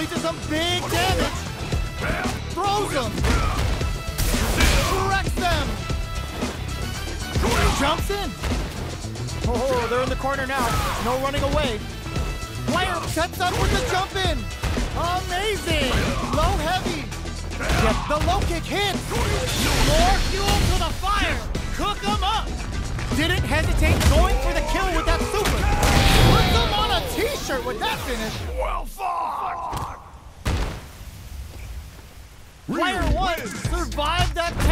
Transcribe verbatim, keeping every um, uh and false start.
unleashes some big damage. Throws them. Wrecks them. Jumps in. Oh, they're in the corner now. No running away. Fire sets up with the jump in. Amazing. Low heavy. Yes, the low kick hits. More fuel to the fire. Cook them up. Didn't hesitate going for the kill with that super. Puts them on a t-shirt with that finish. Well fought. Player one survived that